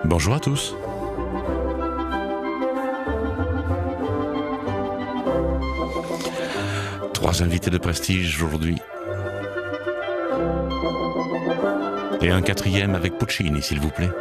Bonjour à tous. Trois invités de prestige aujourd'hui. Et un quatrième avec Puccini, s'il vous plaît.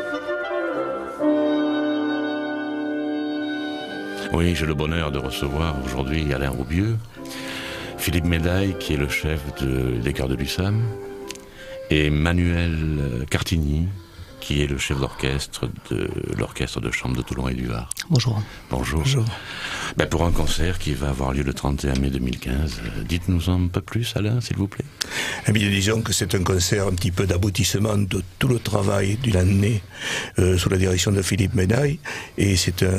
Oui, j'ai le bonheur de recevoir aujourd'hui Alain Roubieux, Philippe Médaille, qui est le chef des chœurs de l'USAM, et Manuel Cartigny, qui est le chef d'orchestre de l'orchestre de chambre de Toulon et du Var. Bonjour. Bonjour. Bonjour. Pour un concert qui va avoir lieu le 31 mai 2015, dites-nous un peu plus, Alain, s'il vous plaît. Eh bien, disons que c'est un concert un petit peu d'aboutissement de tout le travail d'une année sous la direction de Philippe Médaille. Et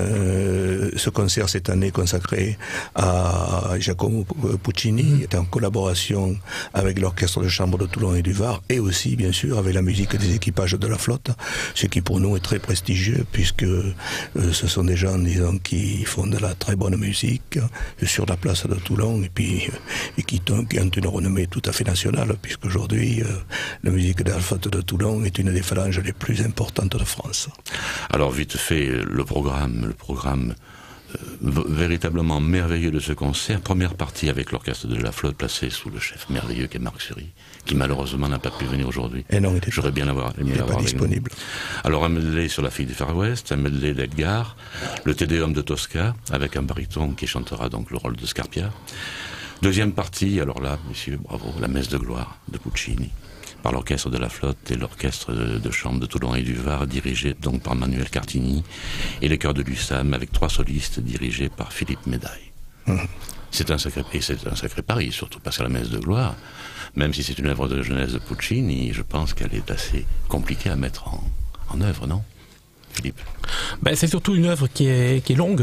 ce concert cette année consacré à Giacomo Puccini, est en collaboration avec l'orchestre de chambre de Toulon et du Var, et aussi, bien sûr, avec la musique des équipages de la flotte, ce qui pour nous est très prestigieux, puisque ce sont des gens, disons, qui font de la très bonne musique sur la place de Toulon, et qui ont une renommée tout à fait nationale, puisqu'aujourd'hui, la musique de la flotte de Toulon est une des phalanges les plus importantes de France. Alors, vite fait, le programme véritablement merveilleux de ce concert. Première partie avec l'orchestre de la flotte placé sous le chef merveilleux qui est Marc Sury, qui malheureusement n'a pas pu venir aujourd'hui. Et non, j'aurais bien aimé l'avoir pas disponible. Alors un medley sur la fille du Far West, un medley d'Edgar, le Te Deum de Tosca, avec un baryton qui chantera donc le rôle de Scarpia. Deuxième partie, alors là, messieurs, bravo, la messe de gloire de Puccini, par l'orchestre de la flotte et l'orchestre de chambre de Toulon et du Var, dirigé donc par Manuel Cartigny, et les chœurs de l'USAM avec 3 solistes dirigés par Philippe Médaille. C'est un sacré pari, surtout parce que la messe de gloire, même si c'est une œuvre de jeunesse de Puccini, je pense qu'elle est assez compliquée à mettre en œuvre, non, Philippe? C'est surtout une œuvre qui est longue.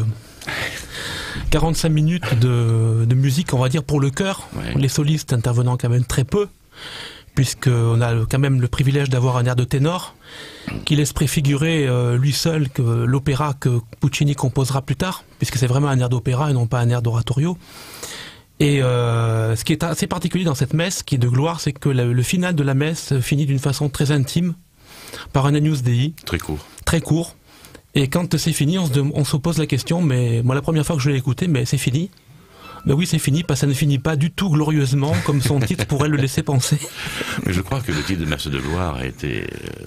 45 minutes de musique, on va dire, pour le chœur, ouais. Les solistes intervenant quand même très peu, puisqu'on a quand même le privilège d'avoir un air de ténor qui laisse préfigurer lui seul que l'opéra que Puccini composera plus tard, puisque c'est vraiment un air d'opéra et non pas un air d'oratorio. Et ce qui est assez particulier dans cette messe, qui est de gloire, c'est que le final de la messe finit d'une façon très intime, par un Agnus Dei. Très court. Très court. Et quand c'est fini, on se pose la question, mais moi la première fois que je l'ai écouté, mais c'est fini. Ben oui, c'est fini, parce que ça ne finit pas du tout glorieusement, comme son titre pourrait le laisser penser. Mais je crois que le titre de Messe de gloire a été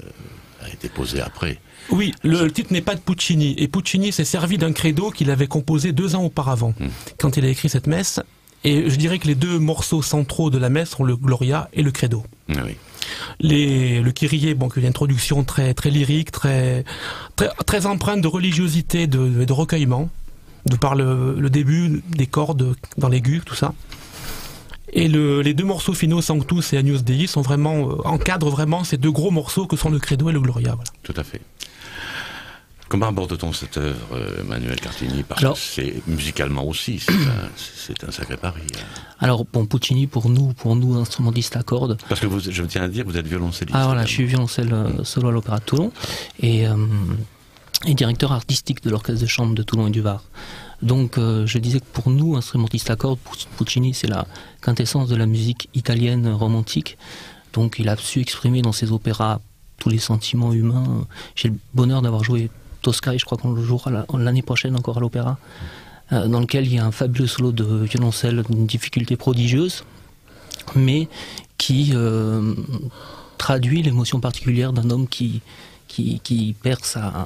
posé après. Oui, le titre n'est pas de Puccini, et Puccini s'est servi d'un credo qu'il avait composé 2 ans auparavant, quand il a écrit cette messe, et je dirais que les 2 morceaux centraux de la messe sont le Gloria et le credo. Ah oui. Le Kyrie, qui est une introduction très, très lyrique, très empreinte de religiosité, de recueillement, de par le début des cordes dans l'aigu, tout ça. Et les 2 morceaux finaux, Sanctus et Agnus Dei, encadrent vraiment ces 2 gros morceaux que sont le Credo et le Gloria. Voilà. Tout à fait. Comment aborde-t-on cette œuvre, Manuel Cartigny? Parce que c'est musicalement aussi, c'est un sacré pari. Alors, Puccini, pour nous, instrumentistes à cordes... Parce que je tiens à dire, vous êtes violoncelliste. Ah voilà, je suis violoncelle solo à l'Opéra de Toulon, et directeur artistique de l'orchestre de chambre de Toulon et du Var. Donc je disais que pour nous, instrumentistes à cordes, Puccini c'est la quintessence de la musique italienne romantique. Donc il a su exprimer dans ses opéras tous les sentiments humains. J'ai le bonheur d'avoir joué Tosca, et je crois qu'on le jouera l'année prochaine encore à l'opéra, dans lequel il y a un fabuleux solo de violoncelle d'une difficulté prodigieuse, mais qui traduit l'émotion particulière d'un homme qui perd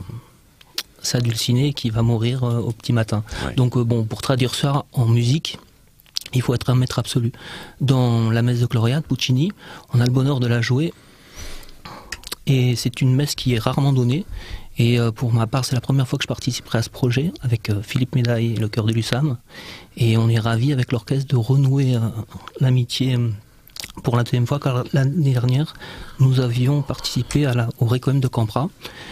sa dulcinée, qui va mourir au petit matin. Ouais. Donc pour traduire ça en musique, il faut être un maître absolu. Dans la messe de Gloria de Puccini, on a le bonheur de la jouer, et c'est une messe qui est rarement donnée, et pour ma part c'est la première fois que je participerai à ce projet avec Philippe Médaille et le chœur de l'USAM, et on est ravis avec l'orchestre de renouer l'amitié pour la 2e fois, car l'année dernière nous avions participé au Requiem de Campra,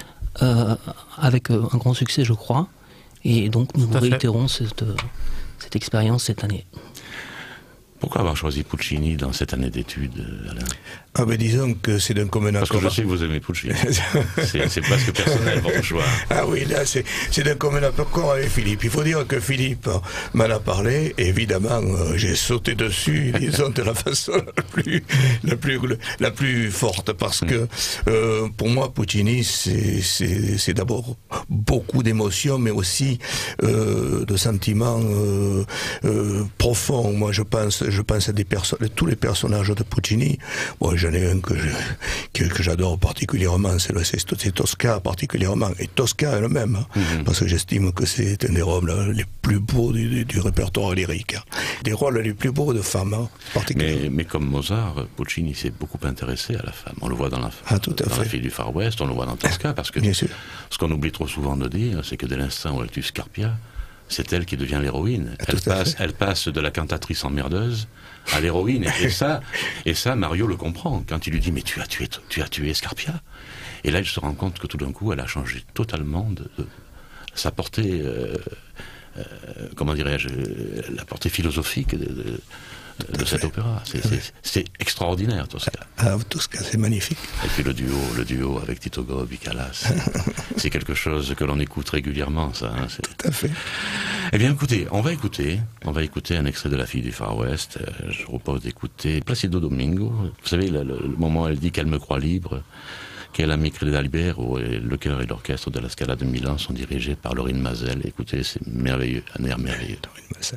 avec un grand succès je crois, et donc nous réitérons cette expérience cette année. Pourquoi avoir choisi Puccini dans cette année d'études, Alain? Ah ben disons que c'est d'un commun accord. Parce que je sais que vous aimez Puccini. C'est presque personnel votre choix. Ah oui, là c'est d'un commun accord avec Philippe. Il faut dire que Philippe m'en a parlé, et évidemment j'ai sauté dessus, disons, de la façon la plus forte, parce que pour moi Puccini c'est d'abord beaucoup d'émotions, mais aussi de sentiments profonds. Moi je pense à tous les personnages de Puccini. Bon, j'en ai un que j'adore particulièrement, c'est Tosca particulièrement, et Tosca elle-même, parce que j'estime que c'est un des rôles les plus beaux du répertoire lyrique. Des rôles les plus beaux de femmes, particulièrement. Mais comme Mozart, Puccini s'est beaucoup intéressé à la femme. On le voit dans la Fille du Far West, on le voit dans Tosca, parce que ce qu'on oublie trop souvent de dire, c'est que dès l'instant où elle tue Scarpia, c'est elle qui devient l'héroïne. Elle passe de la cantatrice emmerdeuse à l'héroïne. Et ça, Mario le comprend. Quand il lui dit, mais tu as tué Scarpia. Et là, il se rend compte que tout d'un coup, elle a changé totalement de sa portée, comment dirais-je, la portée philosophique de cet opéra. C'est extraordinaire, Tosca. Ah, Tosca, c'est magnifique. Et puis le duo avec Tito Gobbi, Callas, c'est quelque chose que l'on écoute régulièrement, ça. Hein, tout à fait. Eh bien, écoutez, on va écouter un extrait de La Fille du Far West. Je vous propose d'écouter Placido Domingo. Vous savez, le moment où elle dit qu'elle me croit libre, qu'elle a Michele d'Albero, et le chœur et l'orchestre de la Scala de Milan sont dirigés par Laurine Mazel. Écoutez, c'est merveilleux, un air merveilleux. Laurine Mazel.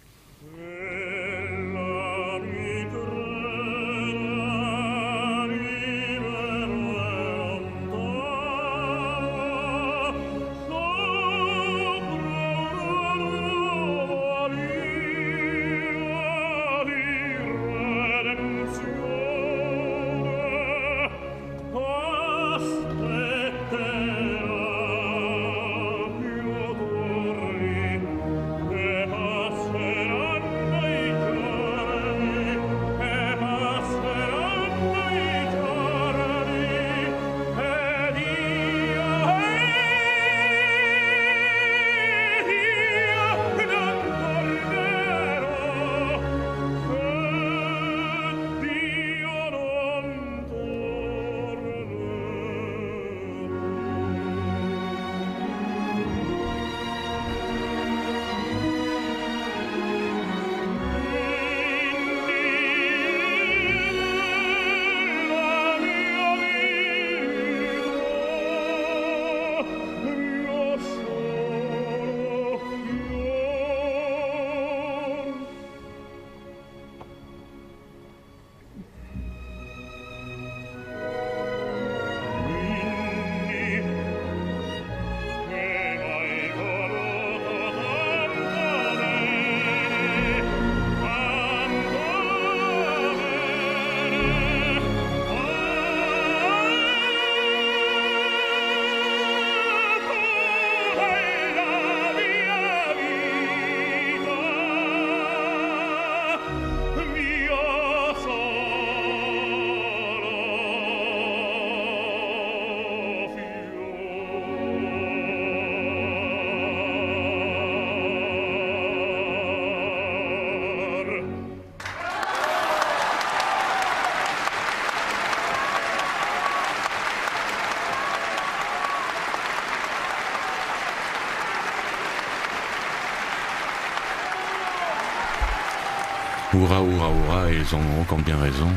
Hurrah, hurrah, hurrah, et ils ont combien raison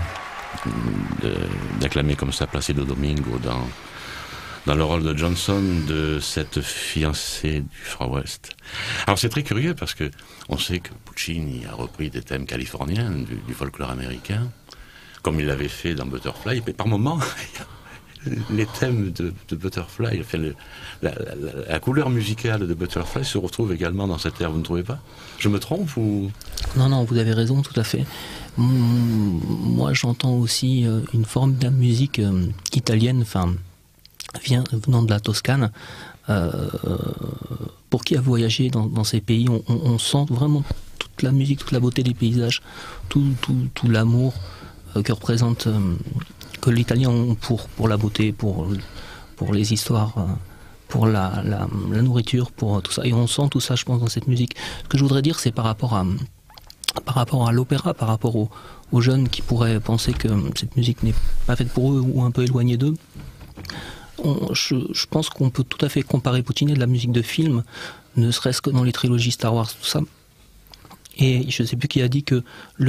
d'acclamer comme ça Placido Domingo dans le rôle de Johnson, de cette fiancée du Far West. Alors c'est très curieux parce que on sait que Puccini a repris des thèmes californiens du folklore américain, comme il l'avait fait dans Butterfly, mais par moments, les thèmes de Butterfly, enfin, la couleur musicale de Butterfly se retrouve également dans cette air, vous ne trouvez pas? Je me trompe ou... Non, vous avez raison, tout à fait. Moi, j'entends aussi une forme de musique italienne, venant de la Toscane. Pour qui a voyagé dans ces pays, on sent vraiment toute la musique, toute la beauté des paysages, tout l'amour que représente... que l'Italien ont pour la beauté, pour les histoires, pour la nourriture, pour tout ça. Et on sent tout ça, je pense, dans cette musique. Ce que je voudrais dire, c'est par rapport par rapport à l'opéra, par rapport aux jeunes qui pourraient penser que cette musique n'est pas faite pour eux ou un peu éloignée d'eux. Je pense qu'on peut tout à fait comparer Puccini à de la musique de film, ne serait-ce que dans les trilogies Star Wars, tout ça. Et je ne sais plus qui a dit que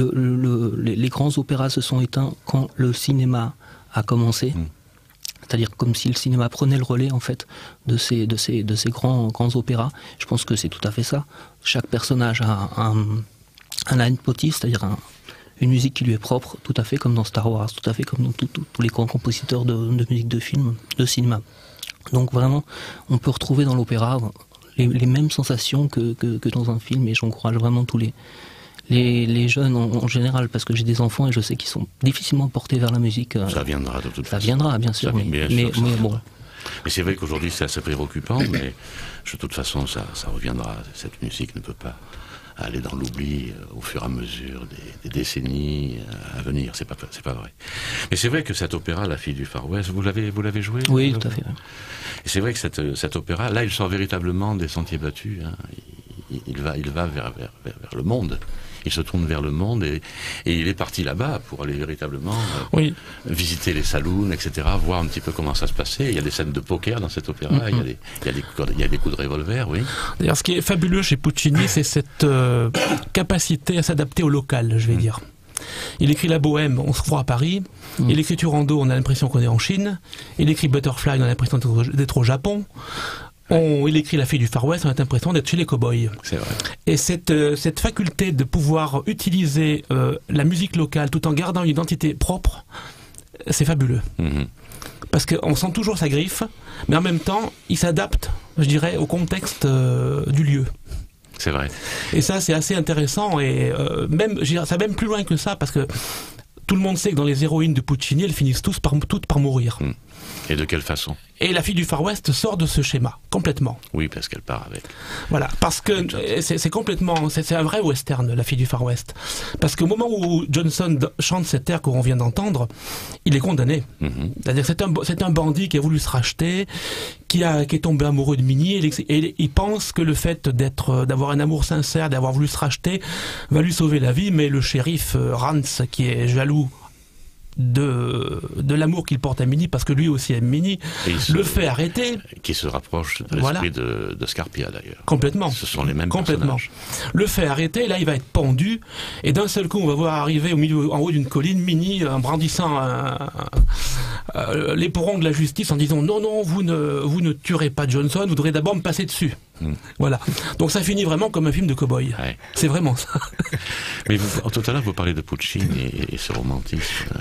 les grands opéras se sont éteints quand le cinéma a commencé. C'est-à-dire comme si le cinéma prenait le relais en fait de ces grands opéras. Je pense que c'est tout à fait ça. Chaque personnage a un leitmotiv, c'est-à-dire une musique qui lui est propre, tout à fait comme dans Star Wars, tout à fait comme dans tous les grands compositeurs de musique de film, de cinéma. Donc vraiment, on peut retrouver dans l'opéra les mêmes sensations que dans un film, et j'encourage vraiment tous les jeunes en général, parce que j'ai des enfants et je sais qu'ils sont difficilement portés vers la musique. Ça viendra de toute façon. Ça viendra, bien sûr, mais bon. Mais c'est vrai qu'aujourd'hui c'est assez préoccupant, mais de toute façon ça reviendra. Cette musique ne peut pas aller dans l'oubli au fur et à mesure des décennies à venir. C'est pas vrai. Mais c'est vrai que cet opéra, La fille du Far West, vous l'avez joué? Oui, tout à fait. Et c'est vrai que cet opéra, là, il sort véritablement des sentiers battus. Hein. Il va vers le monde. Il se tourne vers le monde et il est parti là-bas pour aller véritablement visiter les saloons, etc., voir un petit peu comment ça se passait. Il y a des scènes de poker dans cet opéra, il y a des coups de revolver, oui. D'ailleurs, ce qui est fabuleux chez Puccini, c'est cette capacité à s'adapter au local, je vais dire. Il écrit La Bohème, on se croit à Paris. Il écrit Turandot, on a l'impression qu'on est en Chine. Il écrit Butterfly, on a l'impression d'être au Japon. Il écrit La fille du Far West, on a l'impression d'être chez les cow-boys. C'est vrai. Et cette faculté de pouvoir utiliser la musique locale tout en gardant une identité propre, c'est fabuleux. Parce qu'on sent toujours sa griffe, mais en même temps, il s'adapte, je dirais, au contexte du lieu. C'est vrai. Et ça, c'est assez intéressant, et ça va même plus loin que ça, parce que tout le monde sait que dans les héroïnes de Puccini, elles finissent toutes par mourir. Et de quelle façon? Et La fille du Far West sort de ce schéma, complètement. Oui, parce qu'elle part avec. Voilà, parce que c'est complètement... C'est un vrai western, La fille du Far West. Parce qu'au moment où Johnson chante cet air qu'on vient d'entendre, il est condamné. C'est-à-dire que c'est un bandit qui a voulu se racheter, qui est tombé amoureux de Minnie, et il pense que le fait d'avoir un amour sincère, d'avoir voulu se racheter, va lui sauver la vie, mais le shérif Rance, qui est jaloux de l'amour qu'il porte à Minnie, parce que lui aussi aime Minnie, le fait arrêter. Qui se rapproche de l'esprit de Scarpia d'ailleurs. Complètement. Ce sont les mêmes personnages. Le fait arrêter, là il va être pendu, et d'un seul coup on va voir arriver en haut d'une colline Minnie en brandissant l'éperon de la justice en disant non, vous ne tuerez pas Johnson, vous devrez d'abord me passer dessus. Voilà. Donc ça finit vraiment comme un film de cow-boy. Ouais. C'est vraiment ça. Mais tout à l'heure, vous parlez de Puccini et ce romantisme.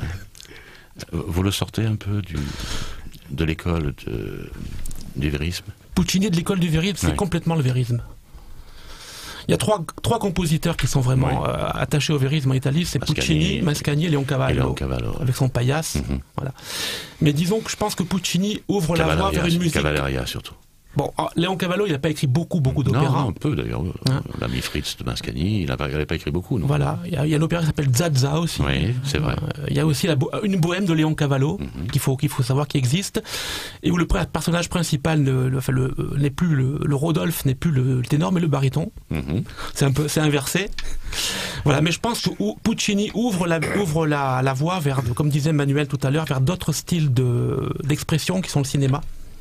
Vous le sortez un peu de l'école du vérisme? Puccini de l'école du vérisme, c'est complètement le vérisme. Il y a trois compositeurs qui sont vraiment attachés au vérisme en Italie, c'est Puccini, Mascagni et Leon Cavallo, avec son paillasse. Voilà. Mais disons que je pense que Puccini ouvre la voie vers une musique... Cavalleria surtout. Bon, Léon Cavallo, il n'a pas écrit beaucoup d'opéras. Non, un peu d'ailleurs. L'ami Fritz de Mascagni, il n'a pas écrit beaucoup. Non. Voilà, il y a l'opéra qui s'appelle Zaza aussi. Oui, c'est vrai. Il y a aussi une bohème de Léon Cavallo, qu'il faut savoir qu'il existe, et où le personnage principal n'est plus le Rodolphe, n'est plus le ténor, mais le baryton. C'est inversé. Voilà, mais je pense que Puccini ouvre la voie vers, comme disait Manuel tout à l'heure, vers d'autres styles d'expression qui sont le cinéma.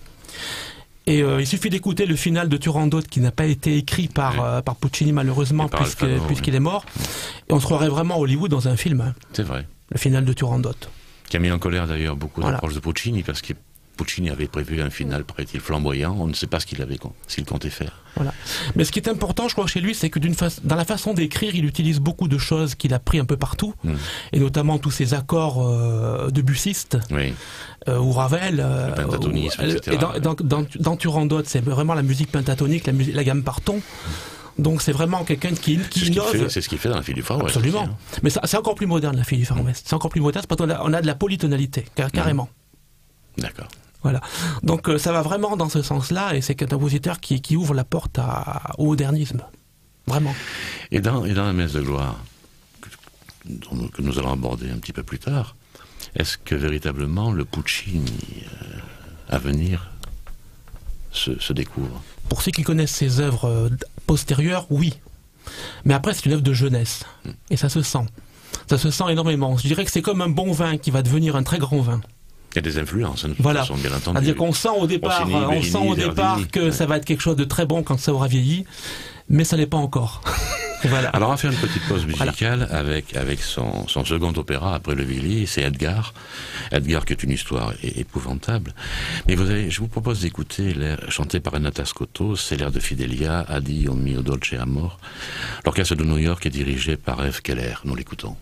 Et il suffit d'écouter le final de Turandot qui n'a pas été écrit par Puccini malheureusement puisqu'il est mort. Et on se croirait vraiment à Hollywood dans un film. C'est vrai. Le final de Turandot. Qui a mis en colère d'ailleurs beaucoup d'approches de Puccini parce que Puccini avait prévu un final, paraît-il, flamboyant. On ne sait pas ce s'il comptait faire. Voilà. Mais ce qui est important, je crois, chez lui, c'est que dans la façon d'écrire, il utilise beaucoup de choses qu'il a pris un peu partout, et notamment tous ces accords debussistes, ou Ravel. Le pentatonisme, etc. Et dans Turandot, c'est vraiment la musique pentatonique, la gamme par ton. Donc c'est vraiment quelqu'un qui innove. C'est ce qu'il fait dans La fille du Far West. Absolument. Mais c'est encore plus moderne, La fille du Far West. C'est encore plus moderne parce qu'on a de la polytonalité, carrément. D'accord. Voilà. Donc ça va vraiment dans ce sens-là, et c'est un compositeur qui ouvre la porte au modernisme. Vraiment. Et dans la messe de gloire, que nous allons aborder un petit peu plus tard, est-ce que véritablement le Puccini à venir se découvre? Pour ceux qui connaissent ses œuvres postérieures, oui. Mais après, c'est une œuvre de jeunesse. Et ça se sent. Ça se sent énormément. Je dirais que c'est comme un bon vin qui va devenir un très grand vin. Il y a des influences, hein, voilà. sont bien entendu. C'est-à-dire qu'on sent au départ, que ça va être quelque chose de très bon quand ça aura vieilli, mais ça n'est pas encore. Voilà. Alors on va faire une petite pause musicale avec son second opéra après Le Villi, c'est Edgar. Edgar qui est une histoire épouvantable. Mais je vous propose d'écouter l'air chanté par Renata Scotto, c'est l'air de Fidelia, Addio mio dolce amor. L'orchestre de New York est dirigé par Eve Keller. Nous l'écoutons.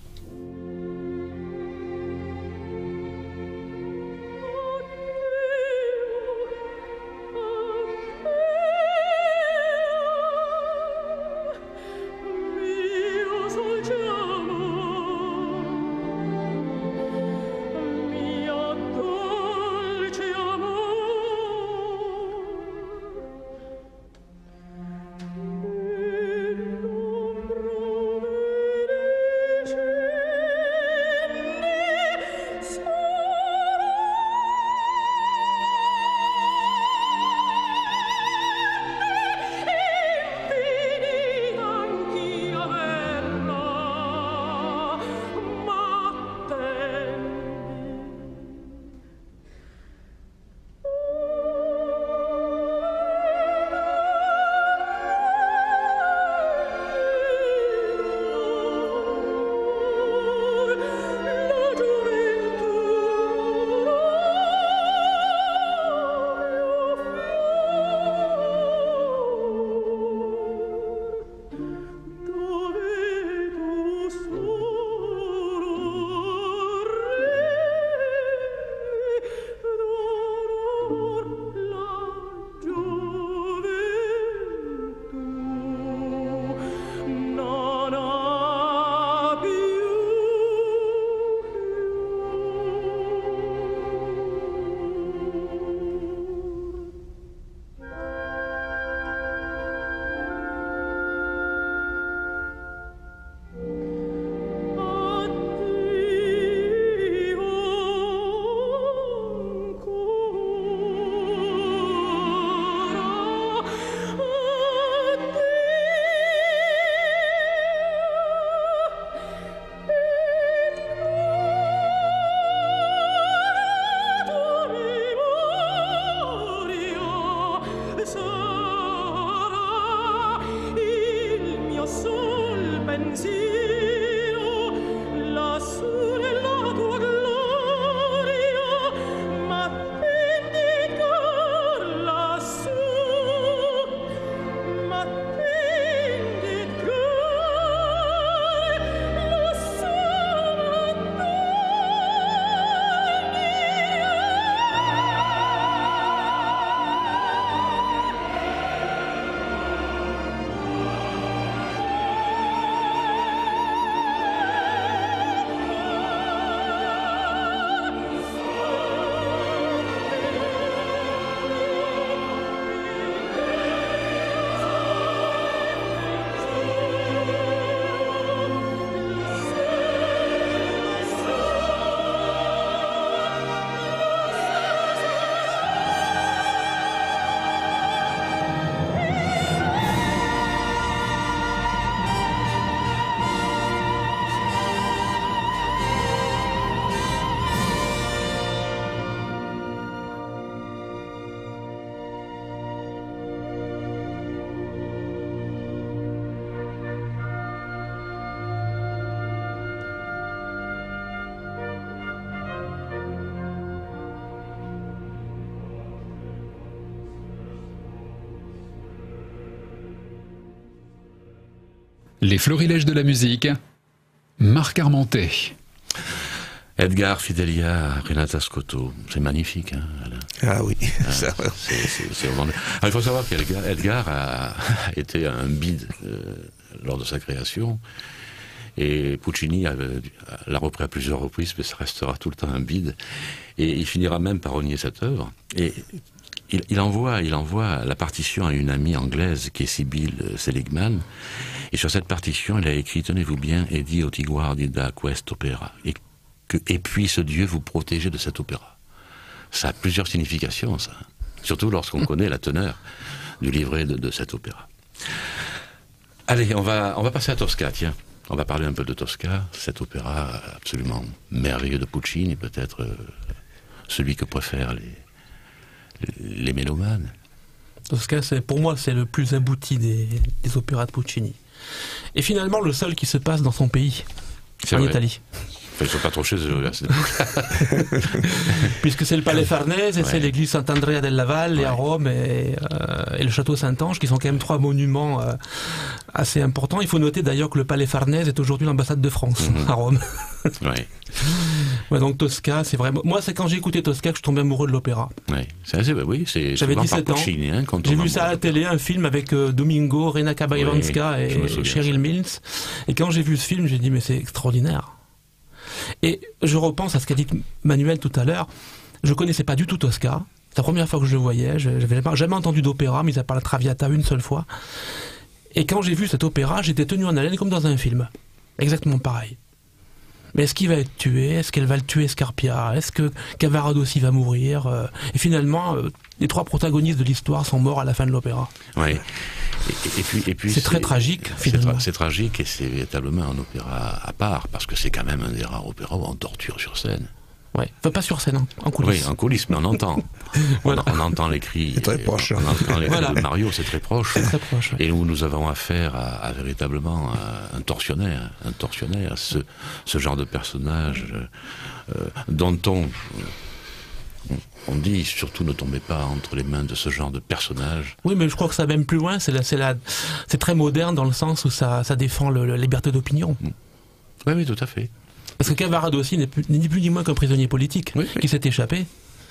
Les florilèges de la musique, Marc Armentet. Edgar, Fidelia, Renata Scotto, c'est magnifique. Hein, ah oui. C'est vraiment... Alors, il faut savoir qu'Edgar a été un bide lors de sa création, et Puccini l'a repris à plusieurs reprises, mais ça restera tout le temps un bide, et il finira même par renier cette œuvre. Et il envoie la partition à une amie anglaise qui est Sibylle Seligman, et sur cette partition, elle a écrit, tenez-vous bien, Edi oti guardi da quest'opera, et puisse Dieu vous protéger de cet opéra. Ça a plusieurs significations, ça. Surtout lorsqu'on connaît la teneur du livret de cet opéra. Allez, on va passer à Tosca, tiens. On va parler un peu de Tosca, cet opéra absolument merveilleux de Puccini, peut-être celui que préfèrent les mélomanes. Tosca, pour moi, c'est le plus abouti des opéras de Puccini. Et finalement, le seul qui se passe dans son pays, en Italie. Enfin, ils ne sont pas trop chez eux, là. Puisque c'est le Palais Farnèse, et c'est l'église Sant'Andrea della Valle, et à Rome, et le château Saint-Ange, qui sont quand même 3 monuments assez importants. Il faut noter d'ailleurs que le Palais Farnèse est aujourd'hui l'ambassade de France, à Rome. Ouais, donc Tosca, c'est vraiment... Moi, c'est quand j'ai écouté Tosca que je tombais amoureux de l'opéra. C'est j'avais 17 ans. Puccini, hein, j'ai vu ça à la télé, un film avec Domingo, Rena Cabayevanska et Cheryl Mills. Et quand j'ai vu ce film, j'ai dit, mais c'est extraordinaire. Et je repense à ce qu'a dit Manuel tout à l'heure. Je connaissais pas du tout Tosca. C'est la première fois que je le voyais. Je n'avais jamais entendu d'opéra, mis à part la Traviata une seule fois. Et quand j'ai vu cet opéra, j'étais tenu en haleine comme dans un film. Exactement pareil. Mais est-ce qu'il va être tué? Est-ce qu'elle va le tuer, Scarpia? Est-ce que Cavaradossi va mourir? Et finalement, les 3 protagonistes de l'histoire sont morts à la fin de l'opéra. Oui. Et puis c'est très tragique, finalement. C'est tragique et c'est véritablement un opéra à part, parce que c'est quand même un des rares opéras où on torture sur scène. Ouais. Enfin, pas sur scène, en coulisses. Oui, en coulisses, mais on entend. Voilà. On entend les cris. C'est très proche. On entend les cris de Mario, c'est très proche. C'est très proche, ouais. Et nous avons affaire à véritablement un tortionnaire, ce genre de personnage dont on dit surtout ne tombez pas entre les mains de ce genre de personnage. Oui, mais je crois que ça va même plus loin. C'est très moderne dans le sens où ça défend la liberté d'opinion. Oui, tout à fait. Parce que Cavaradossi n'est ni plus ni moins qu'un prisonnier politique qui s'est échappé.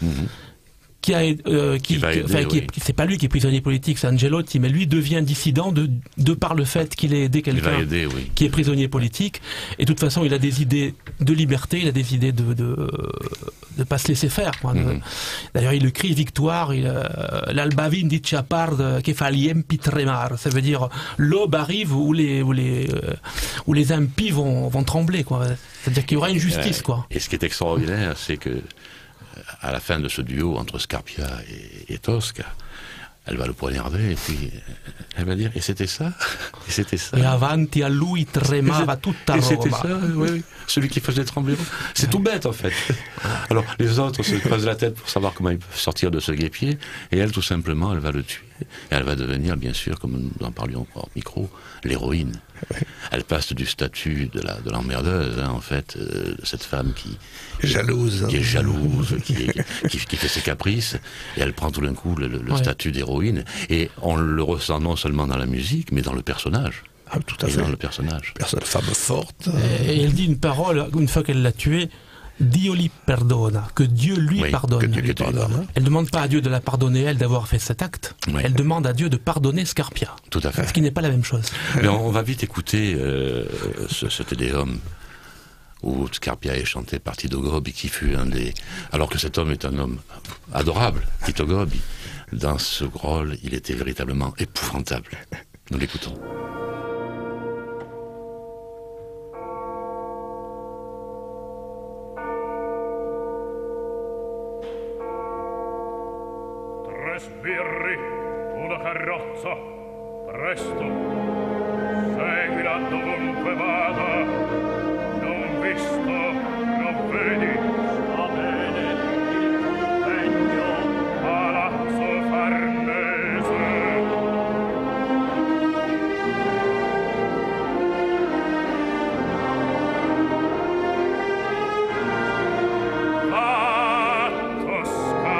C'est pas lui qui est prisonnier politique, c'est Angelotti, mais lui devient dissident de par le fait qu'il ait aidé quelqu'un qui est prisonnier politique. Et de toute façon, il a des idées de liberté, il a des idées de pas se laisser faire. D'ailleurs, il écrit Victoire, l'alba vindicia part che fa gli empi tremar. Ça veut dire l'aube arrive où les impies vont trembler. C'est-à-dire qu'il y aura une justice. Et ce qui est extraordinaire, c'est que à la fin de ce duo entre Scarpia et Tosca, elle va le poignarder et puis elle va dire et c'était ça. Et avanti a lui tremava tutta Roma. Et c'était ça, oui. Celui qui faisait trembler. C'est tout bête en fait. Alors les autres se creusent la tête pour savoir comment ils peuvent sortir de ce guêpier et elle tout simplement elle va le tuer. Et elle va devenir bien sûr, comme nous en parlions hors micro, l'héroïne. Elle passe du statut de l'emmerdeuse, en fait, cette femme qui est jalouse, qui fait ses caprices, et elle prend tout d'un coup le statut d'héroïne, et on le ressent non seulement dans la musique, mais dans le personnage. Ah, tout à fait. Dans le personnage. Femme forte. Et elle dit une parole, une fois qu'elle l'a tué, Dio li perdona, que Dieu lui pardonne. Elle ne demande pas à Dieu de la pardonner, elle, d'avoir fait cet acte. Elle demande à Dieu de pardonner Scarpia. Tout à fait. Ce qui n'est pas la même chose. Mais on va vite écouter ce Tédéum où Scarpia est chanté par Tito Gobbi, qui fut alors que cet homme est un homme adorable, Tito Gobbi. Dans ce rôle, il était véritablement épouvantable. Nous l'écoutons. Sbirri, una carrozza, presto, seguila dovunque vada, non visto, non vedi, sta bene il convegno, Palazzo Farnese. Va, Tosca.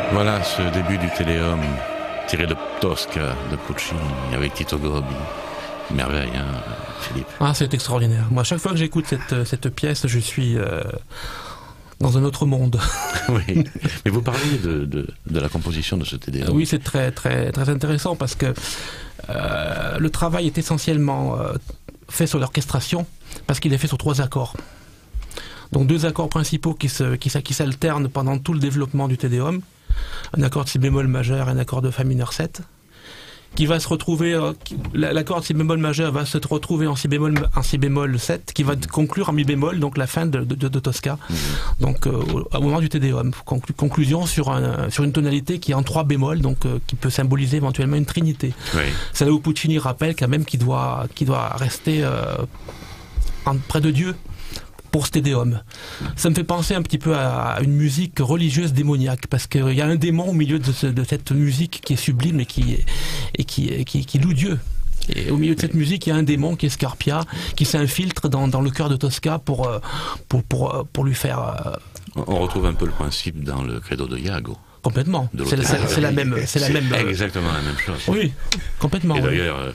Voilà ce début du Téléum tiré de Tosca de Puccini avec Tito Gobbi. Merveille, hein, Philippe. Ah, c'est extraordinaire. Moi, chaque fois que j'écoute cette pièce, je suis dans un autre monde. Oui, mais vous parlez de la composition de ce Téléum. Oui, c'est très, très, très intéressant parce que le travail est essentiellement fait sur l'orchestration parce qu'il est fait sur 3 accords. Donc 2 accords principaux qui s'alternent pendant tout le développement du Téléum. Un accord de si bémol majeur et un accord de fa mineur 7. Qui va se retrouver, l'accord de si bémol majeur va se retrouver en si bémol 7, qui va conclure en mi bémol, donc la fin de Tosca. Donc au moment du Téléum, conclusion sur une tonalité qui est en 3 bémols, donc qui peut symboliser éventuellement une trinité. Oui. C'est là où Puccini rappelle quand même qu'il doit rester près de Dieu pour ce Téléum. Ça me fait penser un petit peu à une musique religieuse démoniaque, parce qu'il y a un démon au milieu de cette musique qui est sublime et qui loue Dieu. Et au milieu de cette musique, il y a un démon qui est Scarpia, qui s'infiltre dans le cœur de Tosca pour lui faire... On retrouve un peu le principe dans le credo de Iago. Complètement. C'est la même. Exactement la même chose. Oui, complètement. Et d'ailleurs,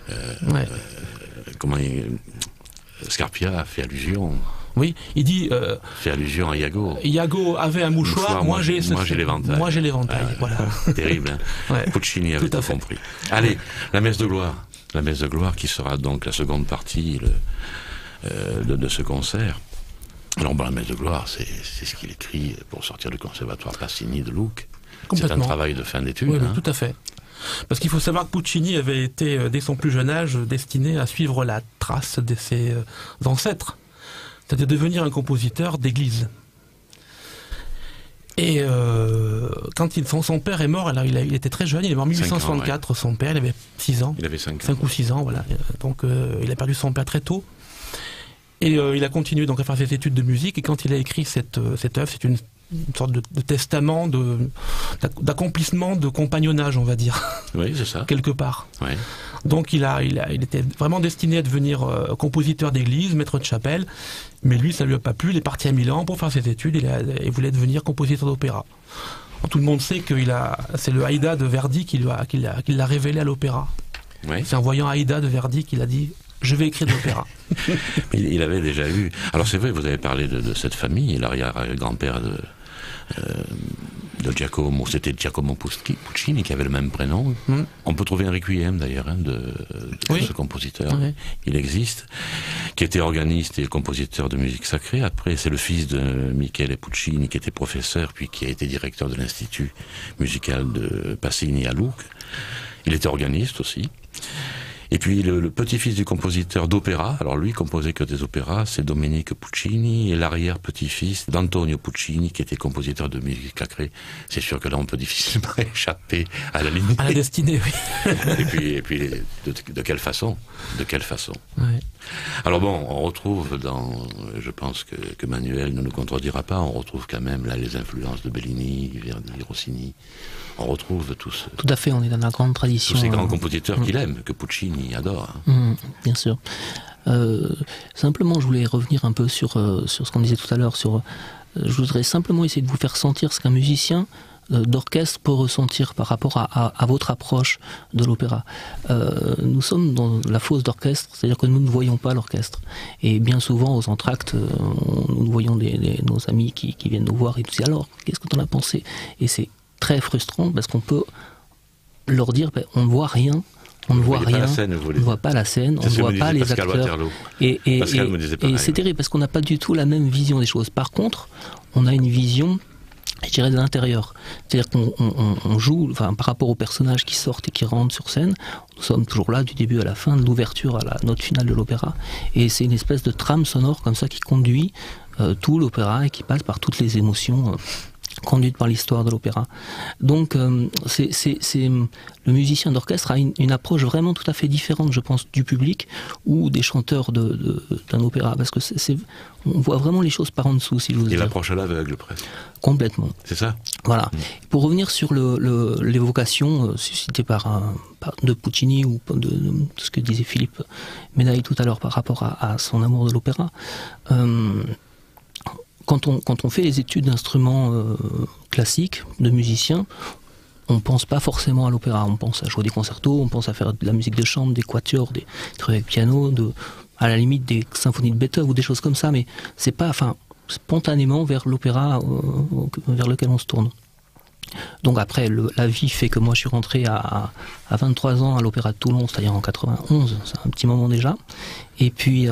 Scarpia a fait allusion. Oui, il dit... fait allusion à Iago. Iago avait un mouchoir, moi j'ai l'éventail. Moi j'ai l'éventail, voilà. Terrible, hein. Ouais. Puccini avait tout compris. Allez, la messe de gloire. La messe de gloire qui sera donc la seconde partie de ce concert. Alors la messe de gloire, c'est ce qu'il écrit pour sortir du conservatoire Pacini de Lucques. C'est un travail de fin d'études. Oui, hein. Tout à fait. Parce qu'il faut savoir que Puccini avait été, dès son plus jeune âge, destiné à suivre la trace de ses ancêtres, c'est-à-dire devenir un compositeur d'église. Et quand son père est mort, alors il était très jeune, il est mort en 1864, son père, il avait 6 ans. Il avait 5 ou 6 ans, voilà. Donc il a perdu son père très tôt. Et il a continué donc à faire ses études de musique, et quand il a écrit cette œuvre, c'est une sorte de testament, d'accomplissement, de compagnonnage, on va dire. Oui, c'est ça. Quelque part. Ouais. Donc il était vraiment destiné à devenir compositeur d'église, maître de chapelle, mais lui, ça lui a pas plu. Il est parti à Milan pour faire ses études, il voulait devenir compositeur d'opéra. Tout le monde sait que c'est le Aïda de Verdi qui l'a révélé à l'opéra. Ouais. C'est en voyant Aïda de Verdi qu'il a dit « Je vais écrire de l'opéra ». Il avait déjà eu... Alors c'est vrai, vous avez parlé de cette famille, l'arrière-grand-père de Giacomo, c'était Giacomo Puccini qui avait le même prénom. On peut trouver un requiem d'ailleurs de ce compositeur. Oui. Il existe, qui était organiste et compositeur de musique sacrée. Après, c'est le fils de Michele Puccini qui était professeur, puis qui a été directeur de l'institut musical de Pacini à Lucques. Il était organiste aussi. Et puis le petit-fils du compositeur d'opéra, alors lui composait que des opéras, c'est Domenico Puccini, et l'arrière-petit-fils d'Antonio Puccini qui était compositeur de musique sacrée. C'est sûr que là on peut difficilement échapper à la ligne. À la destinée, oui. et puis de quelle façon Ouais. Alors bon, on retrouve je pense que Manuel ne nous contredira pas, on retrouve quand même là les influences de Bellini, Verdi, Rossini. On retrouve tous. Tout à fait, on est dans la grande tradition. Tous ces grands compositeurs qu'il aime, que Puccini adore. Bien sûr. Simplement, je voulais revenir un peu sur ce qu'on disait tout à l'heure. Je voudrais simplement essayer de vous faire sentir ce qu'un musicien d'orchestre peut ressentir par rapport à votre approche de l'opéra. Nous sommes dans la fosse d'orchestre, c'est-à-dire que nous ne voyons pas l'orchestre. Et bien souvent, aux entr'actes, nous voyons nos amis qui viennent nous voir et nous disent « Alors, qu'est-ce que tu en as pensé ?» Et c'est très frustrant parce qu'on peut leur dire on ne voit rien, on ne voit rien, on ne voit pas la scène, on ne voit pas les acteurs. Et c'est terrible parce qu'on n'a pas du tout la même vision des choses. Par contre, on a une vision, je dirais, de l'intérieur. C'est-à-dire qu'on joue, par rapport aux personnages qui sortent et qui rentrent sur scène, nous sommes toujours là du début à la fin, de l'ouverture à la note finale de l'opéra. Et c'est une espèce de trame sonore comme ça qui conduit tout l'opéra et qui passe par toutes les émotions conduite par l'histoire de l'opéra. Donc le musicien d'orchestre a une approche vraiment tout à fait différente, je pense, du public ou des chanteurs d'un opéra, parce que on voit vraiment les choses par en dessous, si je vous dis. Il approche à l'aveugle presque. Complètement. C'est ça. Voilà. Pour revenir sur l'évocation suscitée de Puccini ou de ce que disait Philippe Médaille tout à l'heure par rapport à son amour de l'opéra, quand on fait les études d'instruments classiques, de musiciens, on ne pense pas forcément à l'opéra. On pense à jouer des concertos, on pense à faire de la musique de chambre, des quatuors, des trucs avec piano, à la limite des symphonies de Beethoven ou des choses comme ça, mais c'est pas, spontanément vers l'opéra vers lequel on se tourne. Donc après, la vie fait que moi je suis rentré à 23 ans à l'Opéra de Toulon, c'est-à-dire en 91, c'est un petit moment déjà. Et puis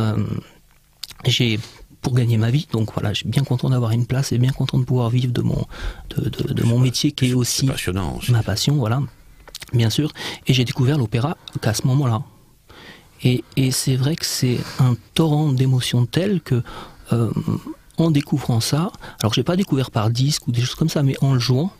pour gagner ma vie, donc voilà, je suis bien content d'avoir une place et bien content de pouvoir vivre de mon métier qui est aussi ma passion, voilà, bien sûr. Et j'ai découvert l'opéra qu'à ce moment-là. Et c'est vrai que c'est un torrent d'émotions tel que en découvrant ça, alors je l'ai pas découvert par disque ou des choses comme ça, mais en le jouant,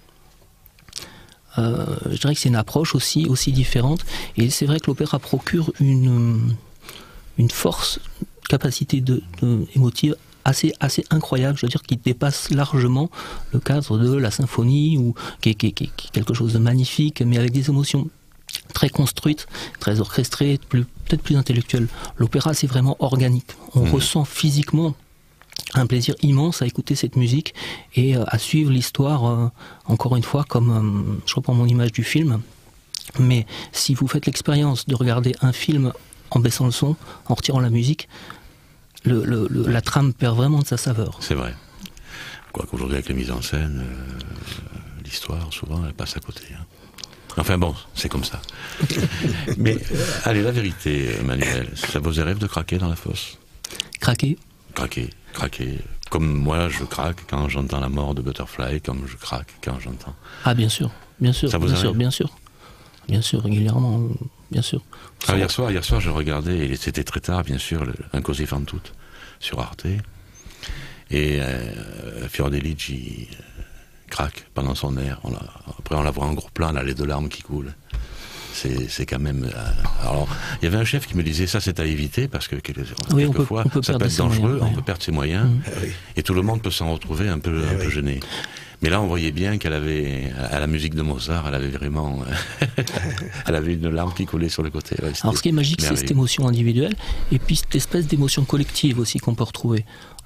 je dirais que c'est une approche aussi différente. Et c'est vrai que l'opéra procure une force, capacité émotive assez incroyable, je veux dire, qui dépasse largement le cadre de la symphonie, ou qui est quelque chose de magnifique, mais avec des émotions très construites, très orchestrées, peut-être plus intellectuelles. L'opéra, c'est vraiment organique. On ressent physiquement un plaisir immense à écouter cette musique et à suivre l'histoire, encore une fois, comme je reprends mon image du film. Mais si vous faites l'expérience de regarder un film en baissant le son, en retirant la musique, la trame perd vraiment de sa saveur. C'est vrai. Quoiqu'aujourd'hui, avec les mises en scène, l'histoire, souvent, elle passe à côté. Hein. Enfin bon, c'est comme ça. Mais, allez, la vérité, Manuel, ça vous rêve de craquer dans la fosse? Craquer. Comme moi, je craque quand j'entends la mort de Butterfly, comme je craque quand j'entends... Ah, bien sûr. Ça vous arrive? Bien sûr, régulièrement, bien sûr. Ah, hier soir, je regardais, et c'était très tard, bien sûr, Un così fan tutte, sur Arte. Et Fiordalici craque pendant son air. Après, on la voit en gros plan, là, les deux larmes qui coulent. C'est quand même... alors, il y avait un chef qui me disait, ça c'est à éviter, parce que quelquefois, ça peut être dangereux, on peut perdre ses moyens, et tout le monde peut s'en retrouver un peu gêné. Mais là, on voyait bien qu'elle avait, à la musique de Mozart, elle avait vraiment... elle avait une larme qui coulait sur le côté. Ouais, alors, ce qui est magique, c'est cette émotion individuelle, et puis cette espèce d'émotion collective aussi qu'on peut retrouver.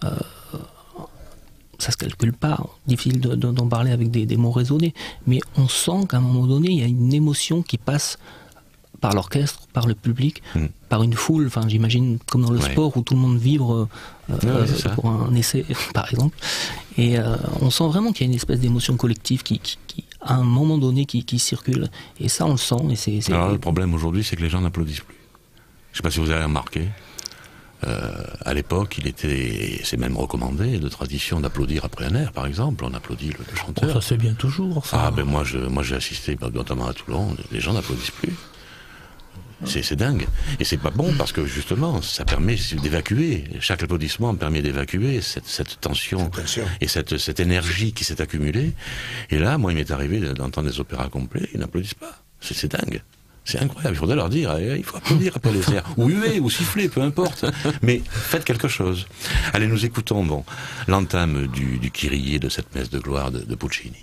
Ça se calcule pas, difficile d'en parler avec des mots raisonnés, mais on sent qu'à un moment donné, il y a une émotion qui passe par l'orchestre, par le public, par une foule, enfin j'imagine comme dans le sport où tout le monde vibre pour un essai, par exemple. Et on sent vraiment qu'il y a une espèce d'émotion collective qui à un moment donné, qui circule. Et ça, on le sent. Et alors, le problème aujourd'hui, c'est que les gens n'applaudissent plus. Je ne sais pas si vous avez remarqué. À l'époque, c'est même recommandé de tradition d'applaudir après un air, par exemple. On applaudit le chanteur. Ça c'est bien toujours. Ça. Ah ben moi j'ai assisté notamment à Toulon. Les gens n'applaudissent plus. C'est dingue. Et c'est pas bon parce que justement, ça permet d'évacuer. Chaque applaudissement permet d'évacuer cette tension et cette énergie qui s'est accumulée. Et là, moi, il m'est arrivé d'entendre des opéras complets. Ils n'applaudissent pas. C'est dingue. C'est incroyable, il faudrait leur dire, il faut applaudir après les airs, ou huer, ou siffler, peu importe. Mais faites quelque chose. Allez, nous écoutons l'entame du Kyrie de cette messe de gloire de Puccini.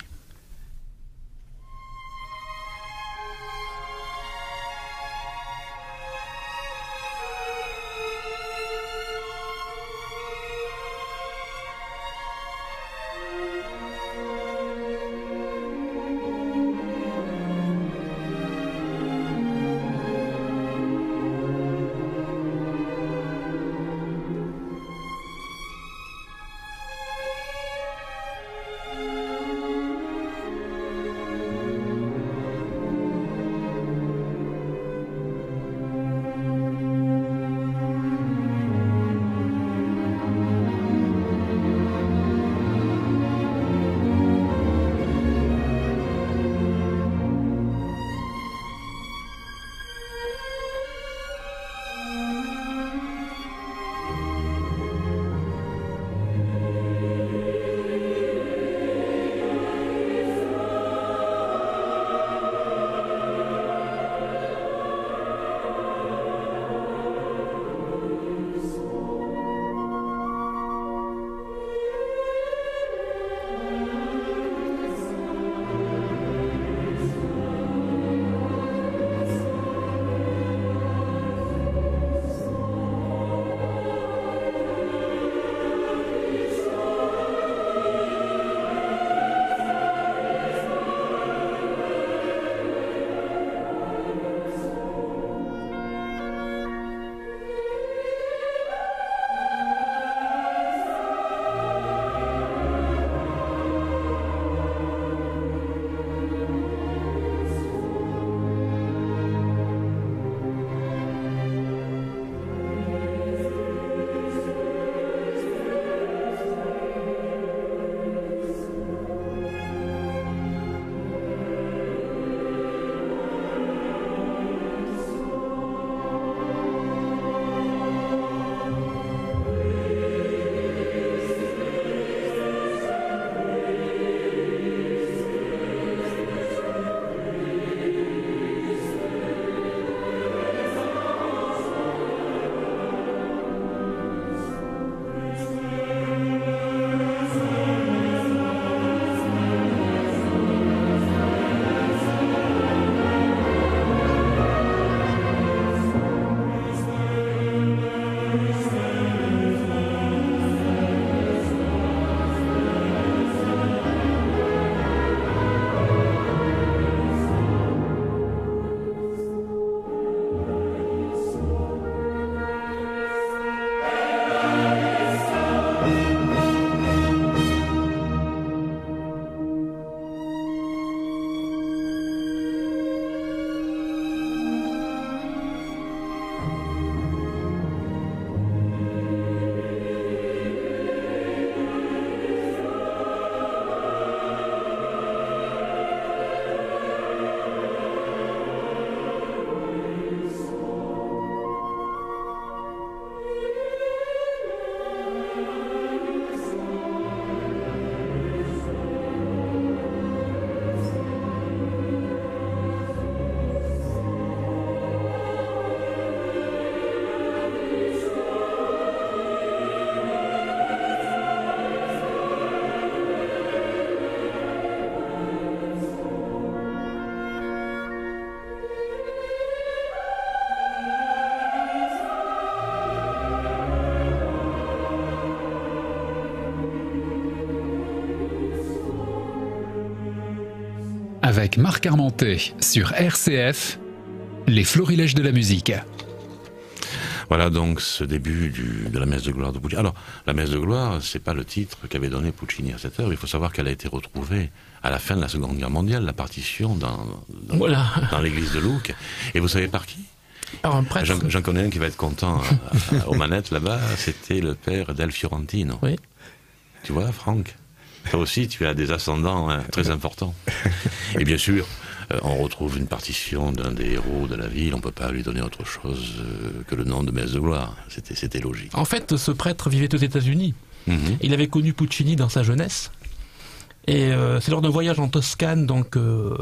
avec Marc Armentet sur RCF, les florilèges de la musique. Voilà donc ce début de la messe de gloire de Puccini. Alors, la messe de gloire, c'est pas le titre qu'avait donné Puccini à cette heure. Il faut savoir qu'elle a été retrouvée à la fin de la Seconde Guerre mondiale, la partition dans l'église de Lucques. Et vous savez par qui? Alors, un prêtre. J'en connais un qui va être content aux manettes là-bas. C'était le père d'El Fiorentino. Oui. Tu vois, Franck, toi aussi, tu as des ascendants très importants. Et bien sûr, on retrouve une partition d'un des héros de la ville. On ne peut pas lui donner autre chose que le nom de messe de gloire. C'était logique. En fait, ce prêtre vivait aux États-Unis. Il avait connu Puccini dans sa jeunesse. Et c'est lors d'un voyage en Toscane, donc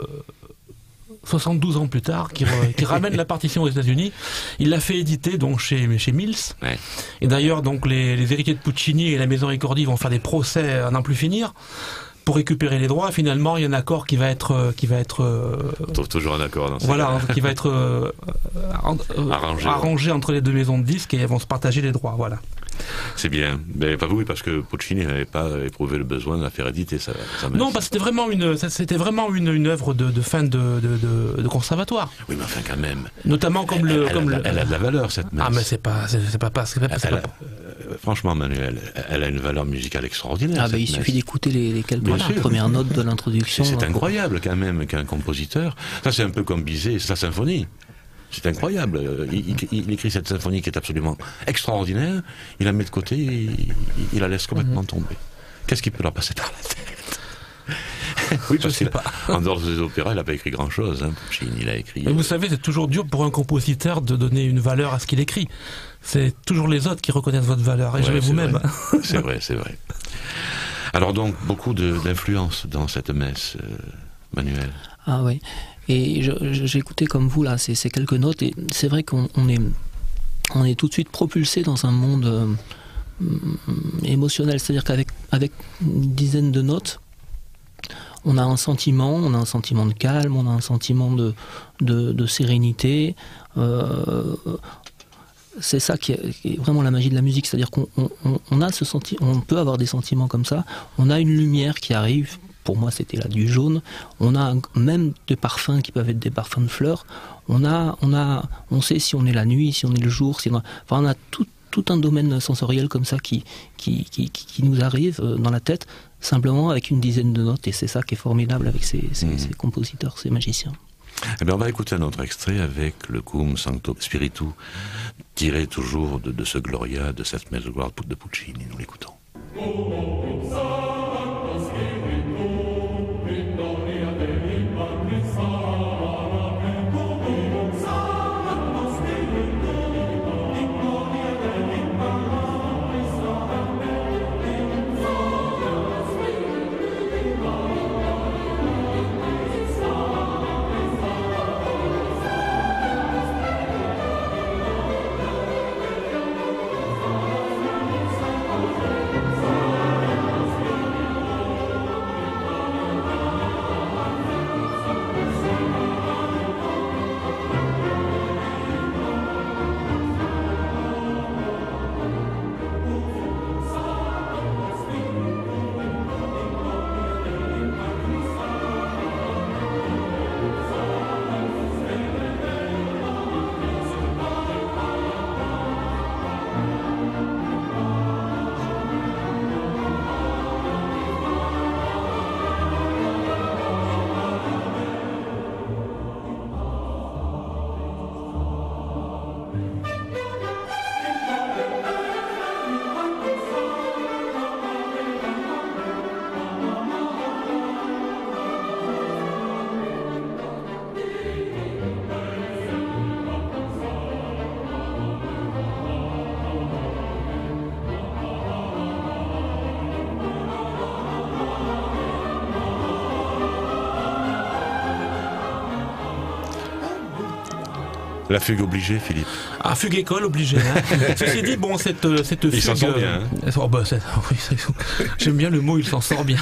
72 ans plus tard, qui ramène la partition aux États-Unis. Il l'a fait éditer donc chez Mills. Ouais. Et d'ailleurs, donc les héritiers de Puccini et la maison Ricordi vont faire des procès à n'en plus finir pour récupérer les droits. Finalement, il y a un accord qui va être on trouve toujours un accord dans voilà, qui va être arrangé entre les deux maisons de disques et elles vont se partager les droits. Voilà. C'est bien, mais pas oui, parce que Puccini n'avait pas éprouvé le besoin de la faire éditer sa messe. Non, parce que c'était vraiment une œuvre de fin de conservatoire. Oui, mais enfin quand même. Notamment elle a de la valeur cette messe. Ah, mais c'est pas. Franchement, Manuel, elle a une valeur musicale extraordinaire. Ah, il suffit d'écouter les quelques premières notes de l'introduction. C'est incroyable quand même qu'un compositeur. Ça, c'est un peu comme Bizet, sa symphonie. C'est incroyable. Il écrit cette symphonie qui est absolument extraordinaire. Il la met de côté, il la laisse complètement tomber. Qu'est-ce qui peut leur passer par la tête? Oui, je sais pas. En dehors des opéras, il n'a pas écrit grand-chose. Puccini, il a écrit. Mais vous savez, c'est toujours dur pour un compositeur de donner une valeur à ce qu'il écrit. C'est toujours les autres qui reconnaissent votre valeur, et jamais vous-même. C'est vrai, c'est vrai. Alors donc, beaucoup d'influence dans cette messe, Manuel. Ah oui. Et j'ai écouté comme vous là ces quelques notes, et c'est vrai qu'on est tout de suite propulsé dans un monde émotionnel. C'est-à-dire qu'avec une dizaine de notes, on a un sentiment de calme, on a un sentiment de sérénité. C'est ça qui est vraiment la magie de la musique, c'est-à-dire qu'on a on peut avoir des sentiments comme ça. On a une lumière qui arrive. Pour moi, c'était là du jaune. On a même des parfums qui peuvent être des parfums de fleurs. On sait si on est la nuit, si on est le jour. On a tout un domaine sensoriel comme ça qui nous arrive dans la tête, simplement avec une dizaine de notes. Et c'est ça qui est formidable avec ces compositeurs, ces magiciens. Eh bien, on va écouter un autre extrait avec le Cum Sancto Spiritu, tiré toujours de ce Gloria, de cette messe de gloire de Puccini. Nous l'écoutons. La fugue obligée, Philippe. Ah, fugue école obligée. Hein. Ceci dit, bon, cette fugue. Il s'en sort bien. J'aime bien le mot, il s'en sort bien.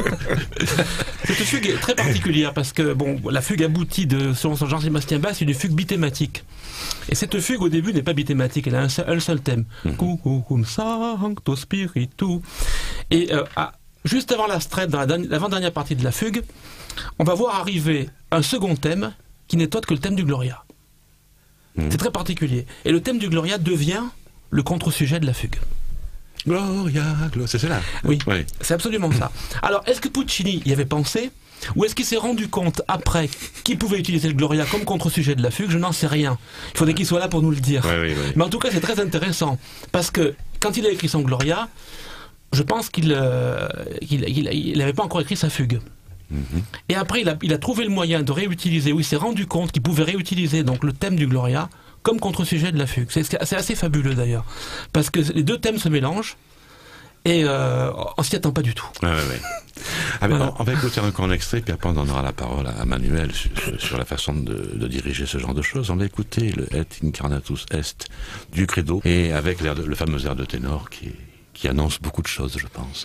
Cette fugue est très particulière parce que, bon, la fugue aboutie selon Jean-Sébastien Bach, c'est une fugue bithématique. Et cette fugue, au début, n'est pas bithématique, elle a un seul thème. Cum sancto spiritu. Et juste avant la strette, dans l'avant-dernière partie de la fugue, on va voir arriver un second thème qui n'est autre que le thème du Gloria. C'est très particulier. Et le thème du Gloria devient le contre-sujet de la fugue. Gloria, c'est cela. Oui, c'est absolument ça. Alors, est-ce que Puccini y avait pensé, ou est-ce qu'il s'est rendu compte après qu'il pouvait utiliser le Gloria comme contre-sujet de la fugue? Je n'en sais rien. Il faudrait qu'il soit là pour nous le dire. Oui. Mais en tout cas, c'est très intéressant, parce que quand il a écrit son Gloria, je pense qu'il n'avait pas encore écrit sa fugue. Et après, il a trouvé le moyen de réutiliser, où il s'est rendu compte qu'il pouvait réutiliser donc le thème du Gloria comme contre-sujet de la fugue. C'est assez fabuleux d'ailleurs, parce que les deux thèmes se mélangent et on s'y attend pas du tout. Voilà. On va écouter encore un extrait, puis après on donnera la parole à Manuel sur la façon de diriger ce genre de choses. On va écouter le Et Incarnatus Est du Credo, et avec le fameux air de ténor qui annonce beaucoup de choses, je pense.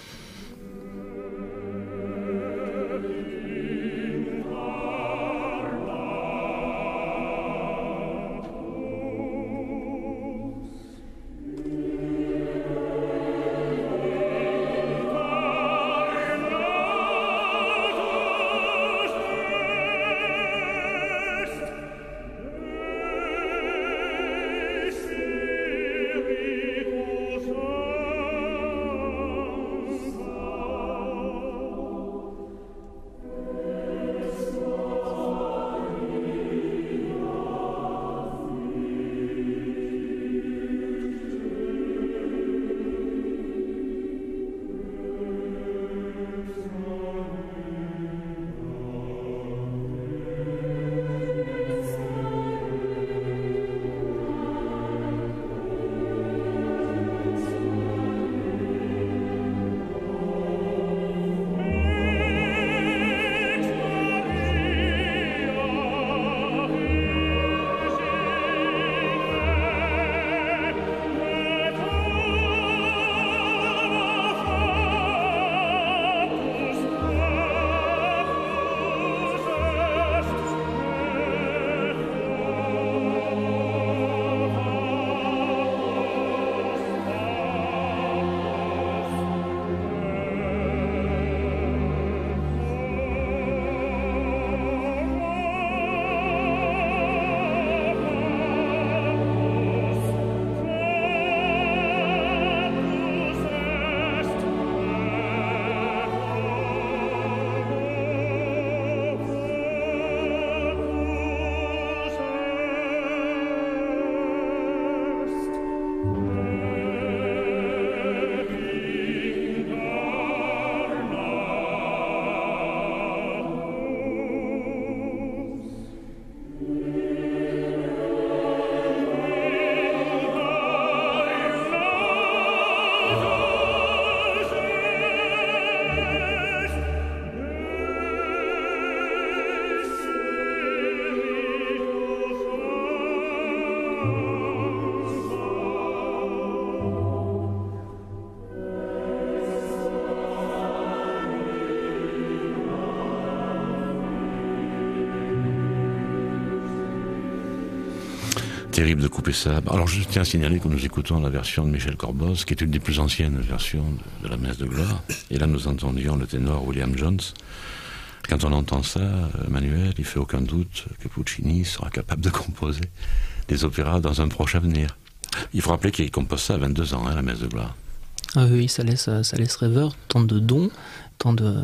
Terrible de couper ça. Alors je tiens à signaler que nous écoutons la version de Michel Corboz, qui est une des plus anciennes versions de la Messe de gloire. Et là nous entendions le ténor William Jones. Quand on entend ça, Manuel, il fait aucun doute que Puccini sera capable de composer des opéras dans un proche avenir. Il faut rappeler qu'il compose ça à 22 ans, la Messe de gloire. Ah oui, ça laisse rêveur, tant de dons, tant de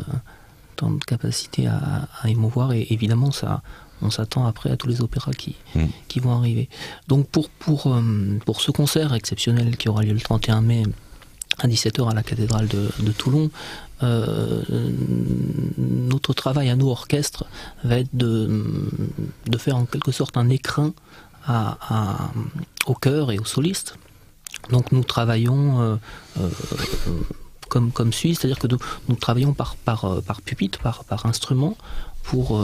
capacité à émouvoir, et évidemment on s'attend après à tous les opéras qui vont arriver. Donc pour ce concert exceptionnel qui aura lieu le 31 mai à 17h à la cathédrale de Toulon, notre travail à nous, orchestre, va être de faire en quelque sorte un écrin au chœur et aux solistes. Donc nous travaillons comme suit, c'est-à-dire que nous travaillons par pupitre, par instrument, pour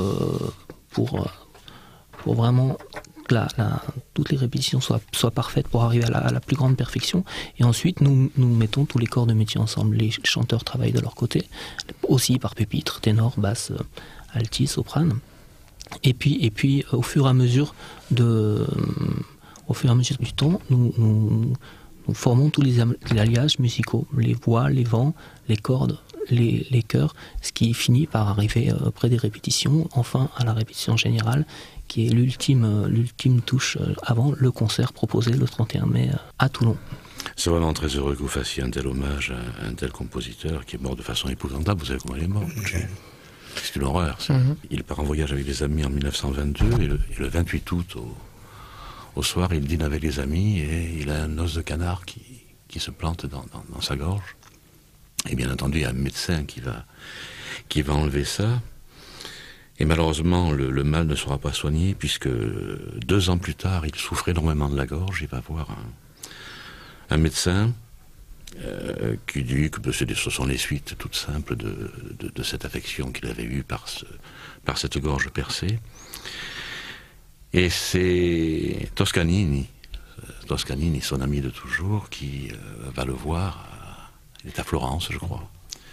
vraiment que toutes les répétitions soient parfaites pour arriver à la plus grande perfection. Et ensuite, nous mettons tous les corps de métier ensemble. Les chanteurs travaillent de leur côté, aussi par pupitre, ténor, basse, altis, soprane. Et puis au fur et à mesure du temps, nous formons tous les alliages musicaux, les voix, les vents, les cordes, les chœurs, ce qui finit par arriver près des répétitions, enfin à la répétition générale, qui est l'ultime touche avant le concert proposé le 31 mai à Toulon. C'est vraiment très heureux que vous fassiez un tel hommage à un tel compositeur qui est mort de façon épouvantable. Vous savez comment il est mort? C'est une horreur. Il part en voyage avec des amis en 1922 et le 28 août au soir, il dîne avec les amis et il a un os de canard qui se plante dans sa gorge. Et bien entendu, il y a un médecin qui va enlever ça. Et malheureusement, le mal ne sera pas soigné puisque 2 ans plus tard, il souffrait énormément de la gorge. Il va voir un médecin qui dit que ce sont les suites toutes simples de cette affection qu'il avait eue par cette gorge percée. Et c'est Toscanini, son ami de toujours, qui va le voir, il est à Florence, je crois,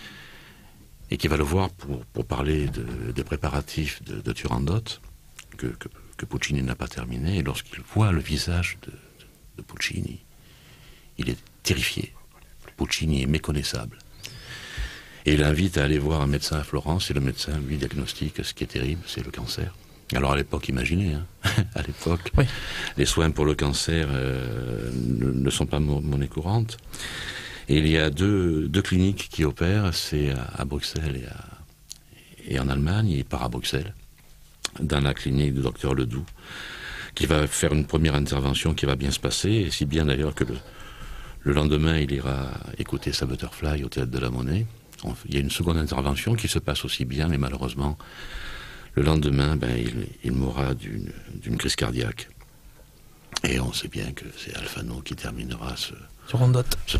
et qui va le voir pour parler des préparatifs de Turandot, que Puccini n'a pas terminé, et lorsqu'il voit le visage de Puccini, il est terrifié. Puccini est méconnaissable. Et il invite à aller voir un médecin à Florence, et le médecin lui diagnostique ce qui est terrible, c'est le cancer. Alors à l'époque, imaginez, à l'époque, oui, les soins pour le cancer ne sont pas monnaie courante. Et il y a deux cliniques qui opèrent, c'est à Bruxelles et en Allemagne. Il part à Bruxelles, dans la clinique du docteur Ledoux, qui va faire une première intervention qui va bien se passer, et si bien d'ailleurs que le lendemain, il ira écouter sa Butterfly au Théâtre de la Monnaie. Il y a une seconde intervention qui se passe aussi bien, mais malheureusement, le lendemain, il mourra d'une crise cardiaque. Et on sait bien que c'est Alfano qui terminera ce Turandot.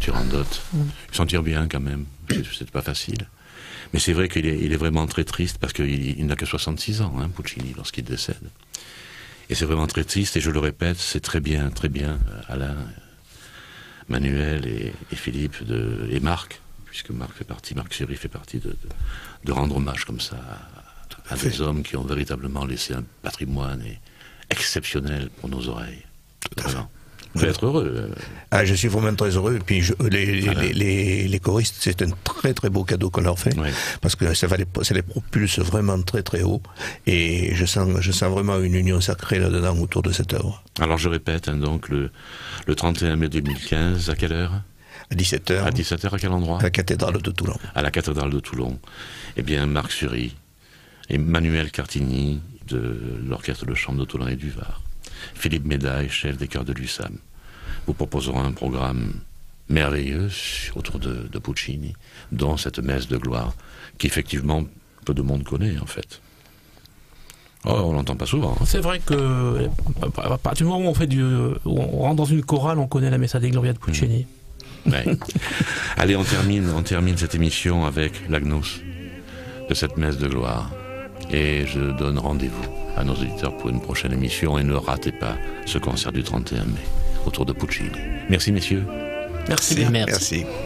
Il s'en tire bien quand même, c'est pas facile. Mais c'est vrai qu'il est vraiment très triste, parce qu'il n'a que 66 ans, Puccini, lorsqu'il décède. Et c'est vraiment très triste, et je le répète, c'est très bien, Alain, Manuel et Philippe et Marc, puisque Marc Chéry fait partie de rendre hommage comme ça à des hommes qui ont véritablement laissé un patrimoine exceptionnel pour nos oreilles. Vous pouvez être heureux. Je suis vraiment très heureux. Et puis les choristes, c'est un très très beau cadeau qu'on leur fait, oui, parce que ça les propulse vraiment très très haut. Et je sens vraiment une union sacrée là-dedans autour de cette œuvre. Alors je répète, donc le 31 mai 2015, à quelle heure? À 17h. À 17h, à quel endroit? À la cathédrale de Toulon. À la cathédrale de Toulon. Eh bien, Marc Chéry et Manuel Cartigny de l'orchestre de chambre de Toulon et du Var, Philippe Médaille, chef des chœurs de l'USAM, vous proposeront un programme merveilleux autour de Puccini, dont cette messe de gloire, qu'effectivement peu de monde connaît en fait. On l'entend pas souvent. C'est vrai que à partir du moment où on rentre dans une chorale, on connaît la Messa dei Gloria de Puccini. Ouais. Allez, on termine cette émission avec l'Agnus de cette messe de gloire. Et je donne rendez-vous à nos auditeurs pour une prochaine émission, et ne ratez pas ce concert du 31 mai autour de Puccini. Merci messieurs. Merci. Merci.